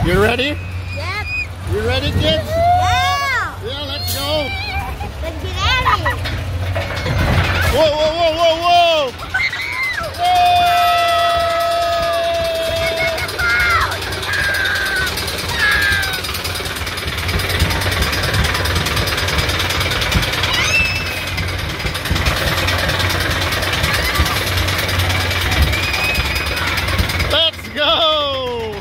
You ready? Yep. You ready, kids? Yeah. Yeah, let's go. Let's get at it. Whoa, whoa, whoa, whoa, whoa! Let's go!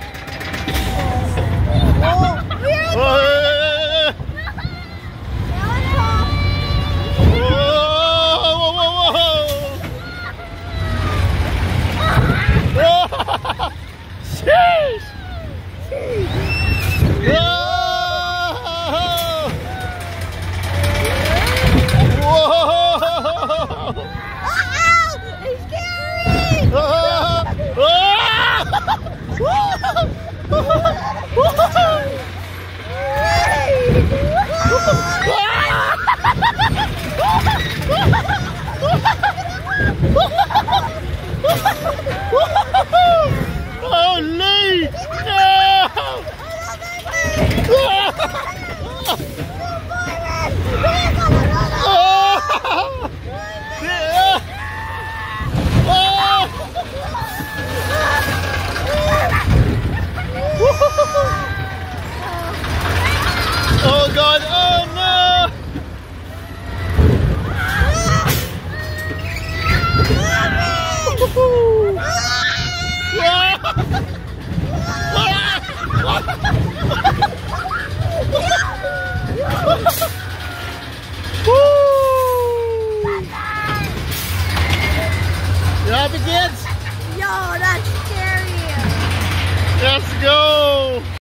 Sheesh! Whoa! It's scary! Oh, Lee! No! Oh God! Oh no! You happy, kids? Yo, that's scary. Let's go!